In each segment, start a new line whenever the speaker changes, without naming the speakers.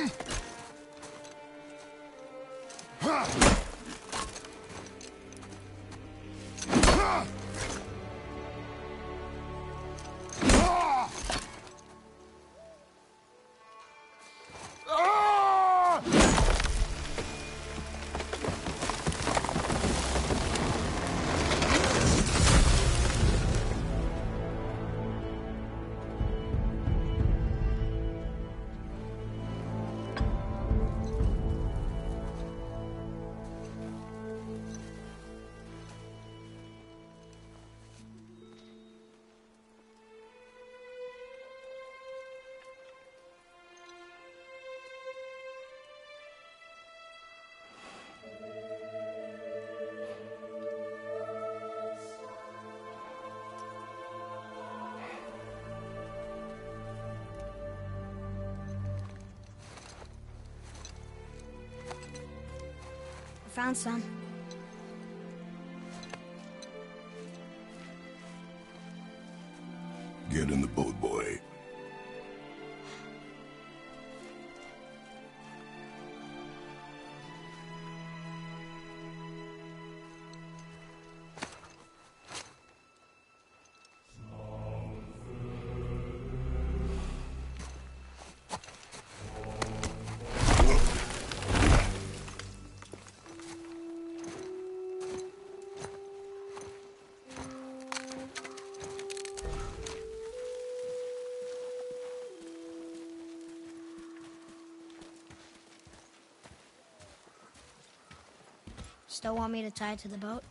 Found some.
Get in the boat, boy.
Still want me to tie it to the boat?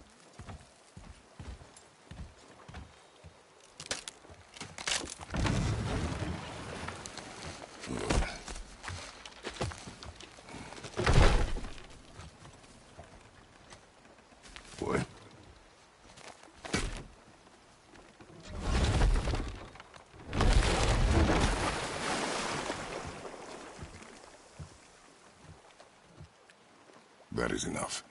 Boy. That is enough.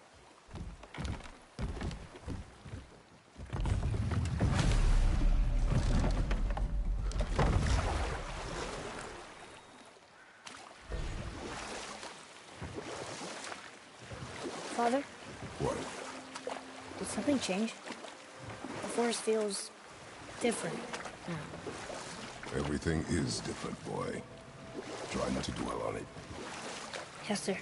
Father?
What?
Did something change? The forest feels different now.
Everything is different, boy. Try not to dwell on it.
Yes, sir.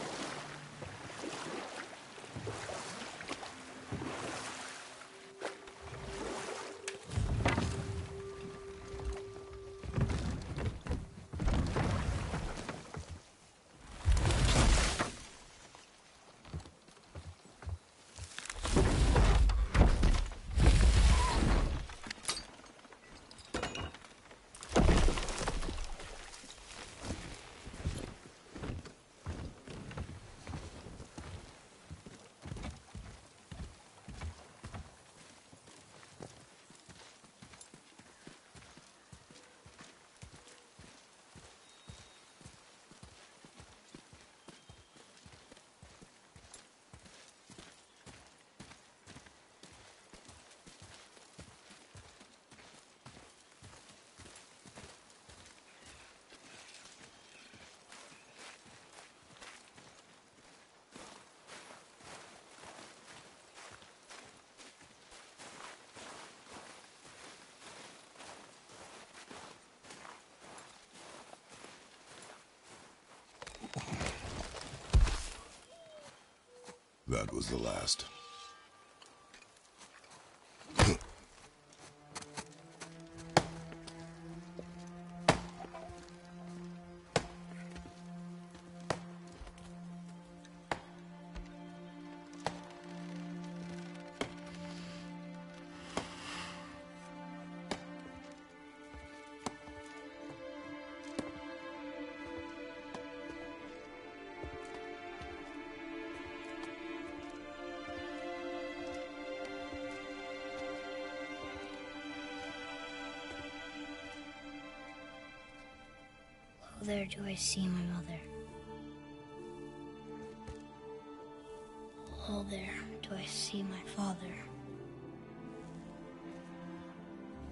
That was the last.
Oh, there do I see my mother. Oh, there do I see my father.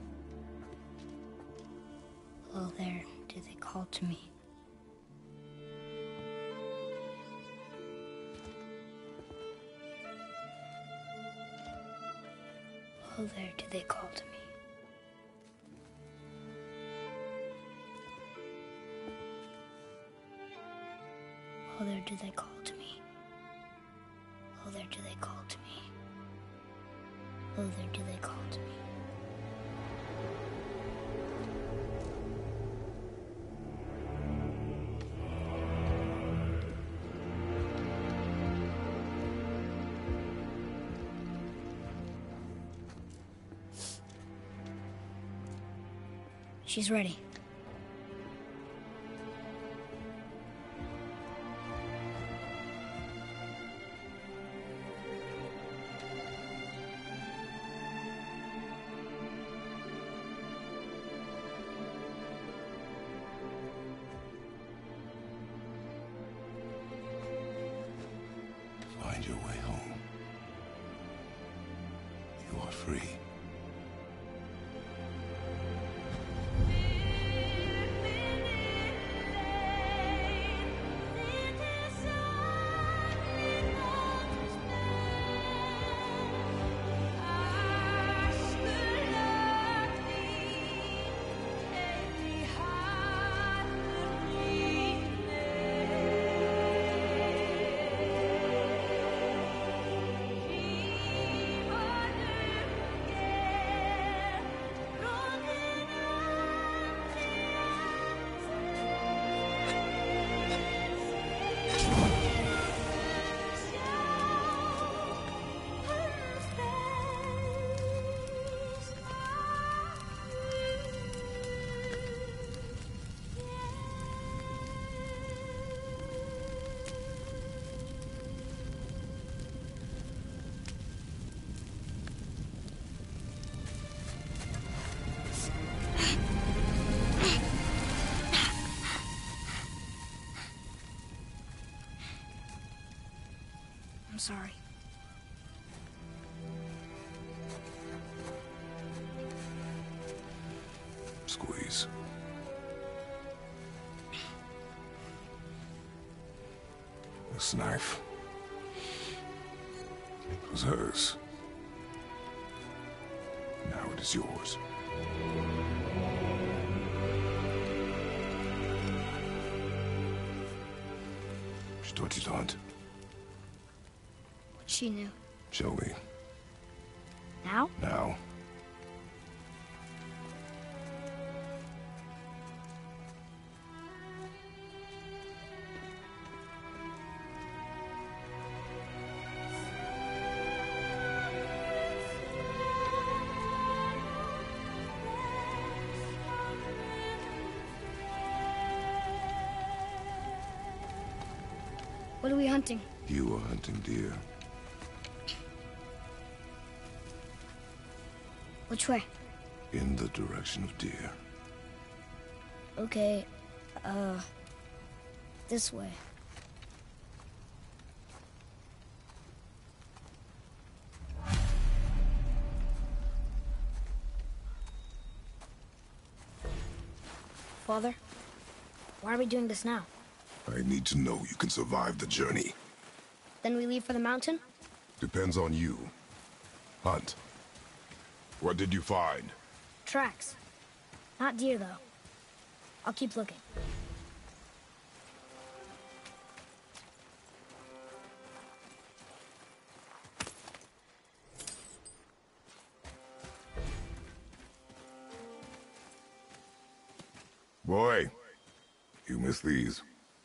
Oh, there do they call to me. Oh, there do they call to me. Oh, there do they call to me. Oh, there do they call to me. Oh, there do they call to me. She's ready.
Find your way home. You are free.
I'm sorry.
Squeeze. This knife was hers. Now it is yours. Что делать?
What she knew.
Show me.
Now?
Now.
What are we hunting?
You are hunting deer.
Which way?
In the direction of deer.
Okay, this way. Father, why are we doing this now?
I need to know you can survive the journey.
Then we leave for the mountain?
Depends on you. Hunt. What did you find?
Tracks. Not deer, though. I'll keep looking.
Boy, you missed these.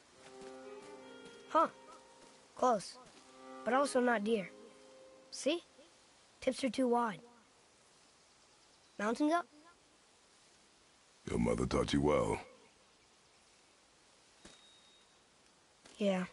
Huh. Close. But also not deer. See? Tips are too wide. Mountains up?
Your mother taught you well.
Yeah.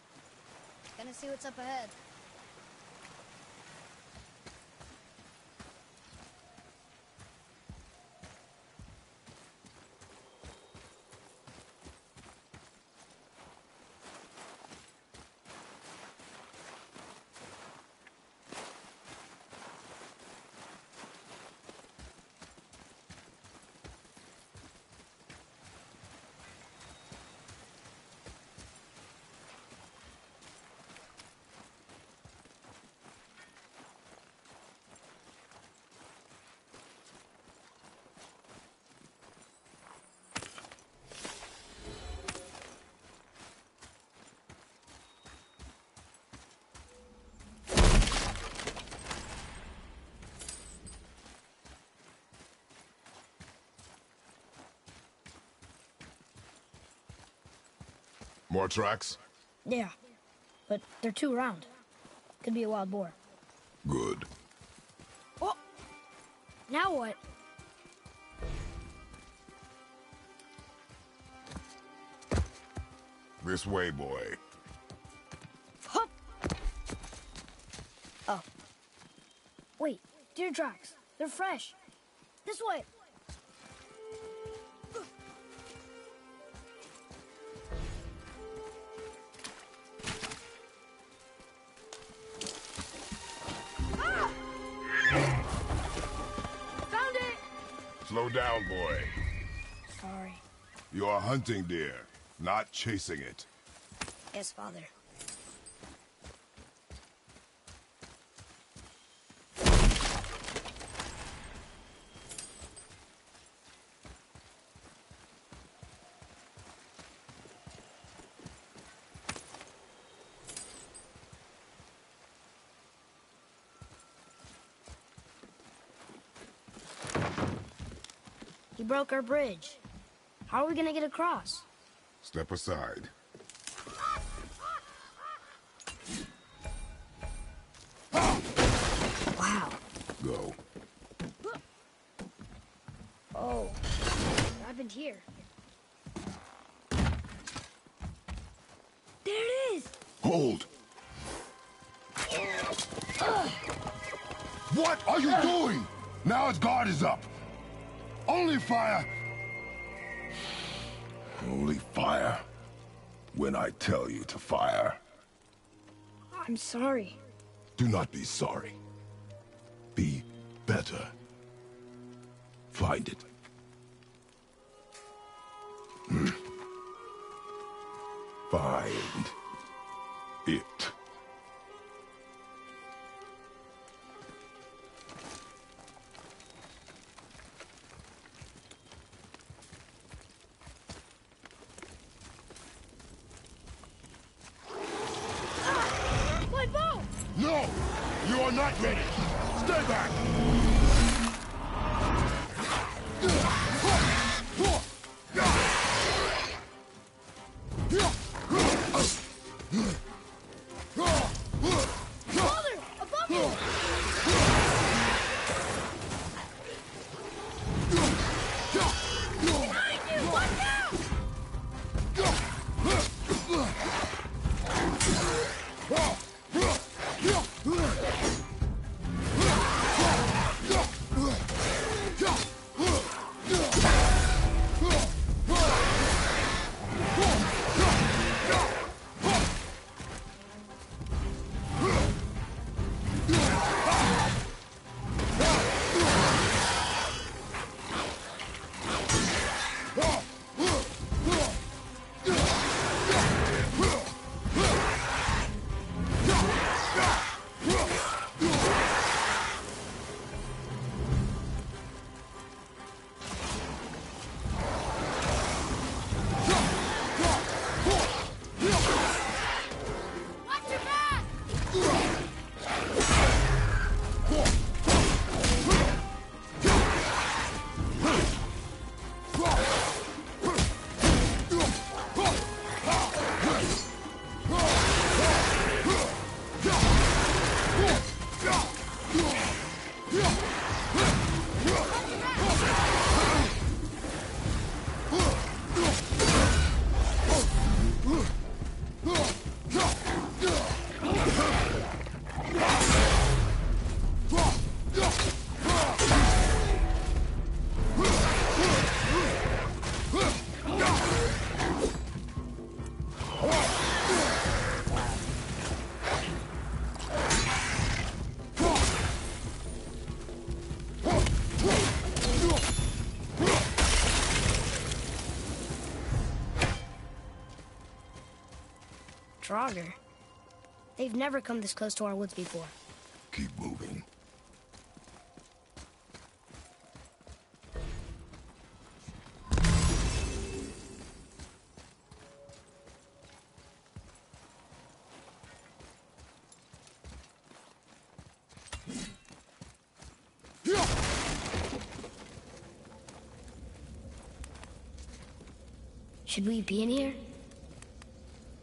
Gonna see what's up ahead.
More tracks?
Yeah, but they're too round. Could be a wild boar.
Good.
Oh! Now what?
This way, boy.
Hup! Oh. Wait, deer tracks. They're fresh. This way. Ah! Found it!
Slow down, boy.
Sorry.
You are hunting deer, not chasing it.
Yes, Father. He broke our bridge. How are we gonna get across?
Step aside.
Wow.
Go.
Oh, what happened here? There it is!
Hold! What are you doing? Now its guard is up. Only fire. Only fire. When I tell you to fire.
I'm sorry.
Do not be sorry. Be better. Find it. Find it.
My bow!
No! You are not ready! Stay back!
Father! Above you! Behind you! Watch out! Watch your back! Draugr. They've never come this close to our woods before.
Keep moving.
Should we be in here?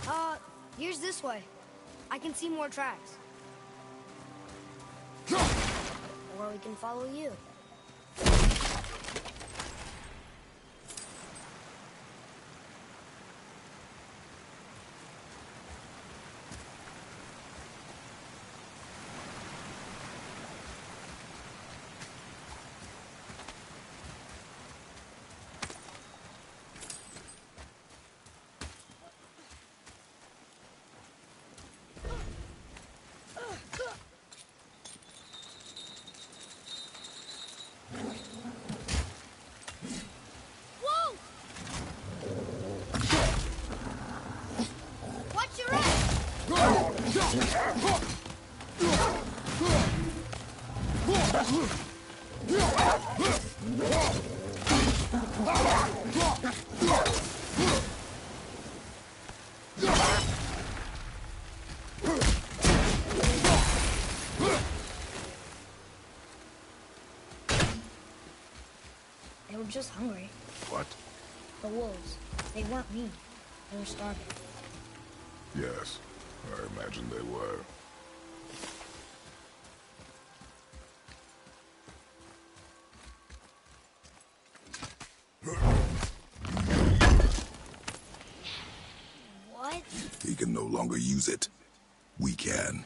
Here's this way. I can see more tracks. Or we can follow you. They were just hungry.
What?
The wolves. They weren't mean. They were starving.
Yes, I imagine they were.
What?
He can no longer use it. We can.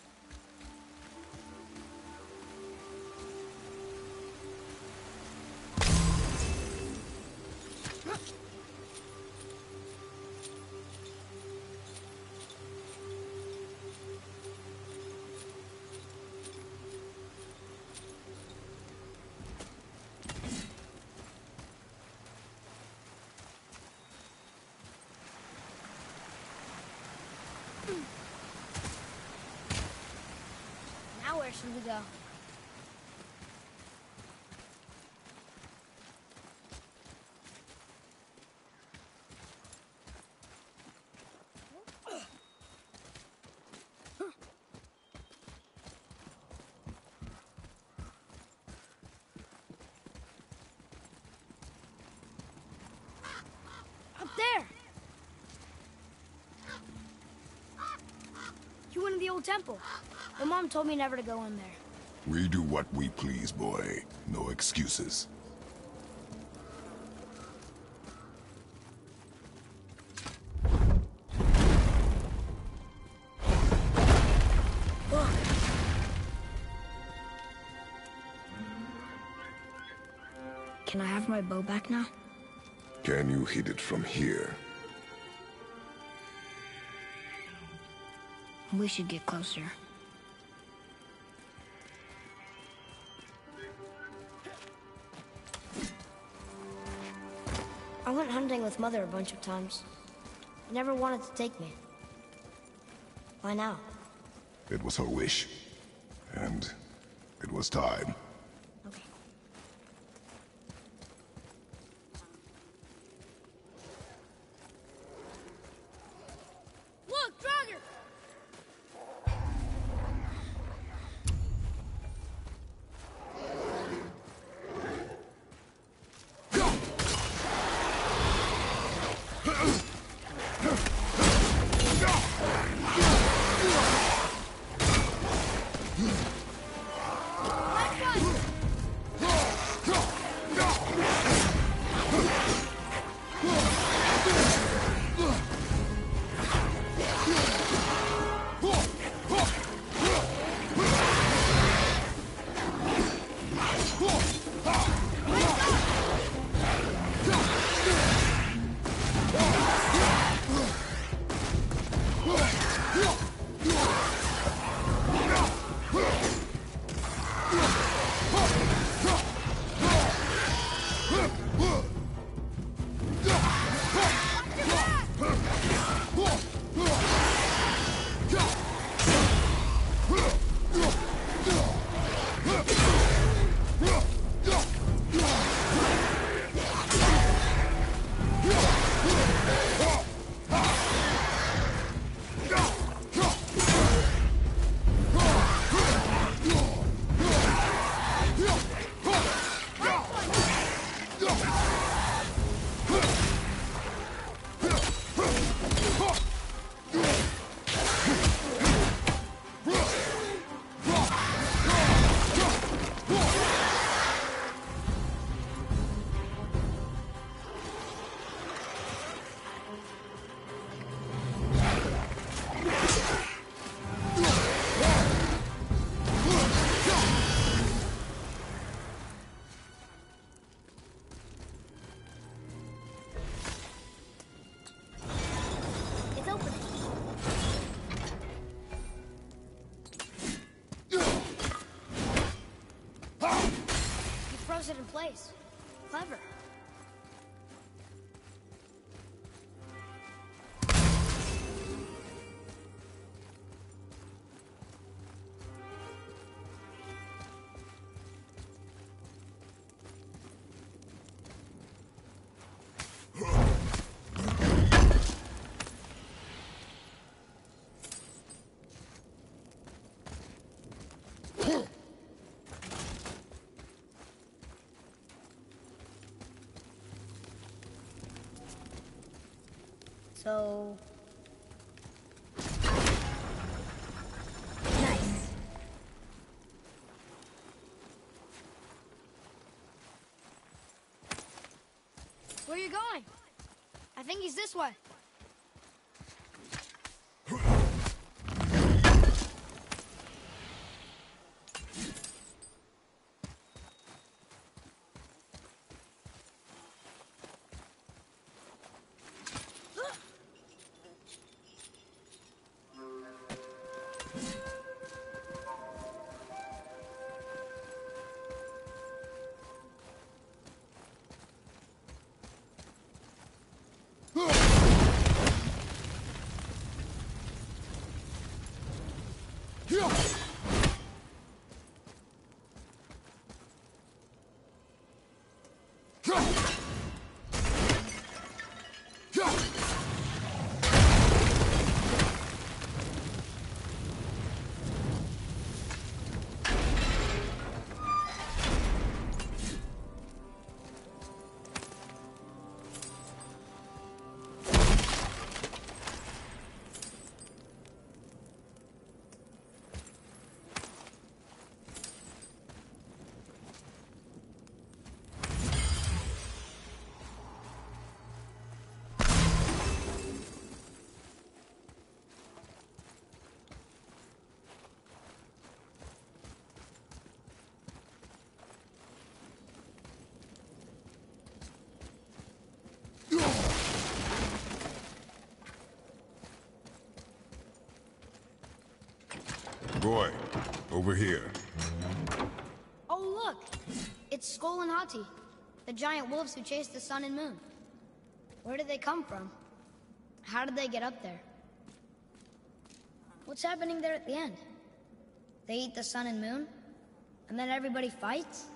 Now where should we go? Up there! You went to the old temple. My mom told me never to go in there.
We do what we please, boy. No excuses.
Can I have my bow back now?
Can you hit it from here?
We should get closer. I went hunting with Mother a bunch of times. She never wanted to take me. Why now?
It was her wish. And it was time.
Okay. Look, Draugr! froze it in place. Clever. So... nice. Where are you going? I think he's this way.
Boy, over here.
Oh, look! It's Skull and Hati, the giant wolves who chased the sun and moon. Where did they come from? How did they get up there? What's happening there at the end? They eat the sun and moon? And then everybody fights?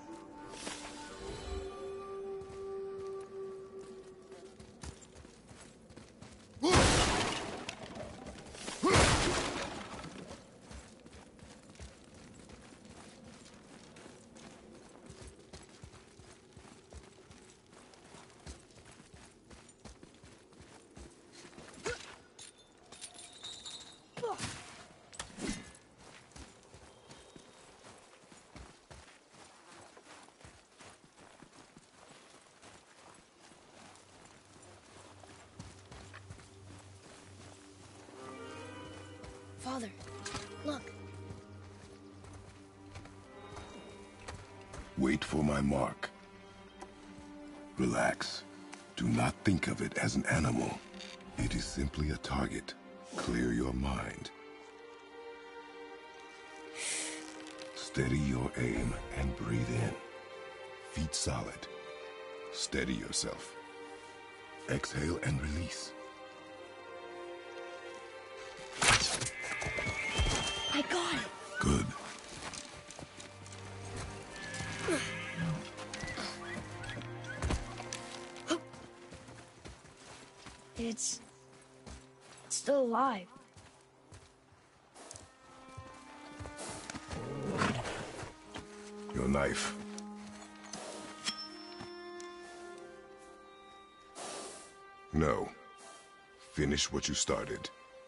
Father, look.
Wait for my mark. Relax. Do not think of it as an animal. It is simply a target. Clear your mind. Steady your aim and breathe in. Feet solid. Steady yourself. Exhale and release.
I got it.
Good.
It's still alive.
Your knife. No. Finish what you started.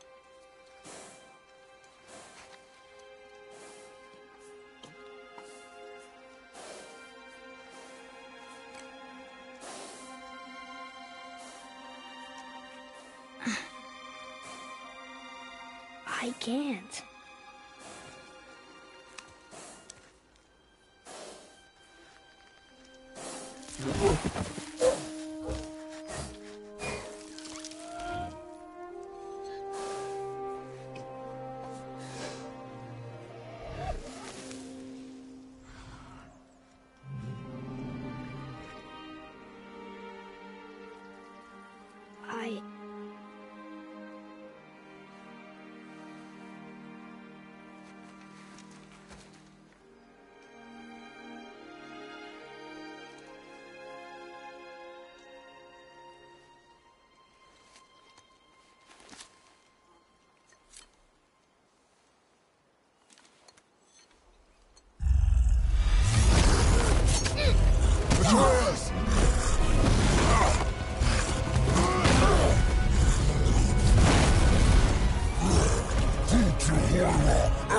I can't.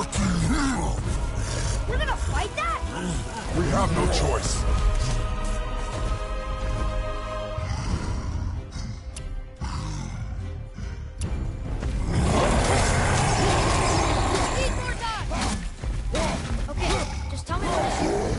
We're gonna fight that?
We have no choice.
Need more time! Okay, just tell me when to shoot.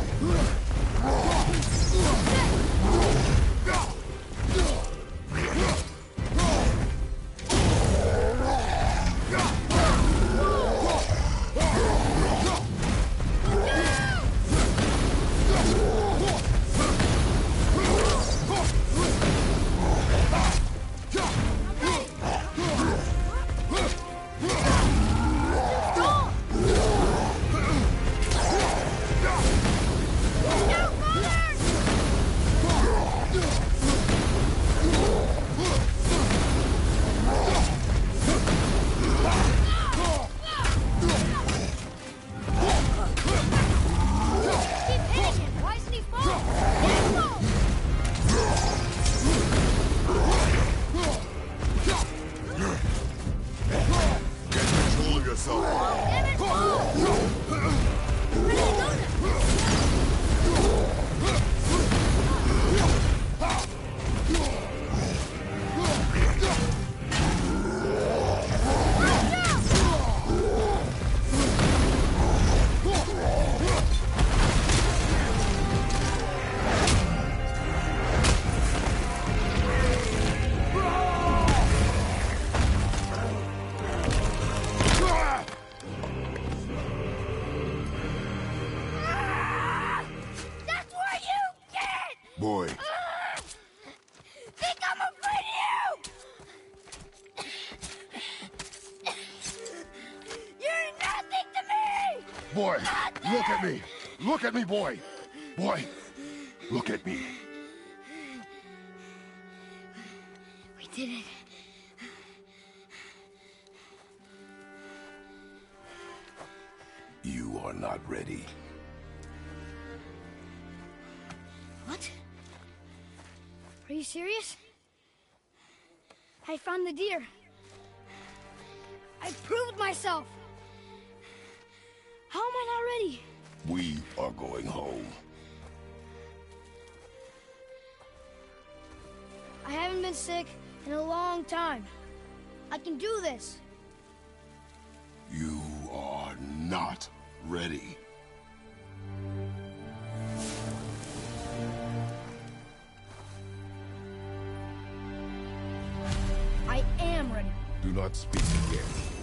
Boy.
Think I'm afraid of you! You're nothing to me!
Boy,
Nothing!
look at me! Look at me, boy! Boy, look at me.
We did it.
You are not ready.
What? Are you serious? I found the deer. I proved myself. How am I not ready?
We are going home.
I haven't been sick in a long time. I can do this.
You are not ready.
I am ready.
Do not speak again.